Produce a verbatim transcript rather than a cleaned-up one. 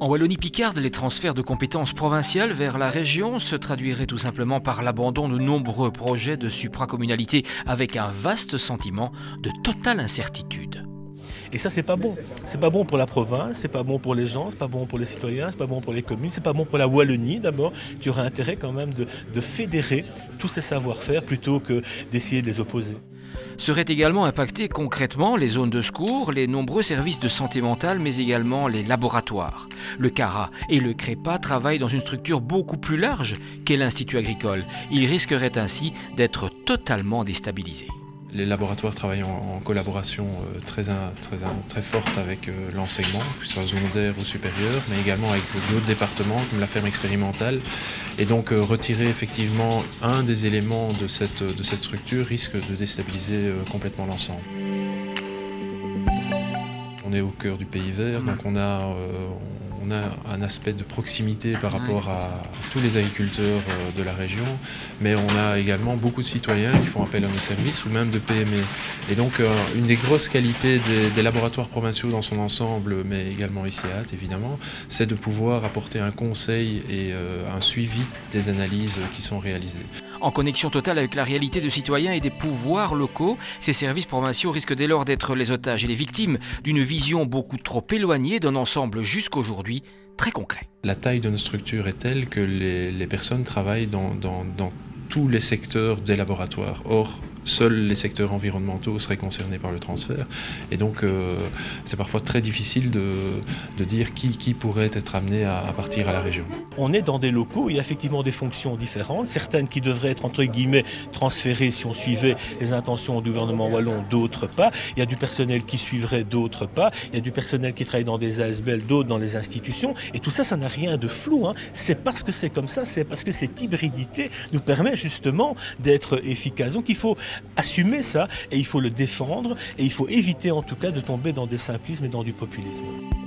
En Wallonie-Picarde, les transferts de compétences provinciales vers la région se traduiraient tout simplement par l'abandon de nombreux projets de supracommunalité avec un vaste sentiment de totale incertitude. Et ça, c'est pas bon. C'est pas bon pour la province, c'est pas bon pour les gens, c'est pas bon pour les citoyens, c'est pas bon pour les communes, c'est pas bon pour la Wallonie d'abord, qui aurait intérêt quand même de, de fédérer tous ces savoir-faire plutôt que d'essayer de les opposer. Seraient également impactées concrètement les zones de secours, les nombreux services de santé mentale, mais également les laboratoires. Le CARA et le CREPA travaillent dans une structure beaucoup plus large qu'est l'Institut agricole. Ils risqueraient ainsi d'être totalement déstabilisés. Les laboratoires travaillent en, en collaboration euh, très, très, très forte avec euh, l'enseignement, que ce soit secondaire ou supérieur, mais également avec d'autres départements comme la ferme expérimentale. Et donc euh, retirer effectivement un des éléments de cette, de cette structure risque de déstabiliser euh, complètement l'ensemble. On est au cœur du pays vert, donc on a, euh, on a un aspect de proximité par rapport à tous les agriculteurs de la région, mais on a également beaucoup de citoyens qui font appel à nos services ou même de P M E. Et donc euh, une des grosses qualités des, des laboratoires provinciaux dans son ensemble, mais également ici à Ath évidemment, c'est de pouvoir apporter un conseil et euh, un suivi des analyses qui sont réalisées. En connexion totale avec la réalité de citoyens et des pouvoirs locaux, ces services provinciaux risquent dès lors d'être les otages et les victimes d'une vision beaucoup trop éloignée d'un ensemble jusqu'aujourd'hui très concret. La taille de nos structures est telle que les, les personnes travaillent dans, dans, dans tous les secteurs des laboratoires. Or, seuls les secteurs environnementaux seraient concernés par le transfert. Et donc, euh, c'est parfois très difficile de, de dire qui, qui pourrait être amené à, à partir à la région. On est dans des locaux où il y a effectivement des fonctions différentes, certaines qui devraient être entre guillemets transférées si on suivait les intentions du gouvernement wallon, d'autres pas. Il y a du personnel qui suivrait, d'autres pas. Il y a du personnel qui travaille dans des A S B L, d'autres dans les institutions. Et tout ça, ça n'a rien de flou, hein. C'est parce que c'est comme ça, c'est parce que cette hybridité nous permet justement d'être efficace. Donc il faut assumer ça et il faut le défendre et il faut éviter en tout cas de tomber dans des simplismes et dans du populisme.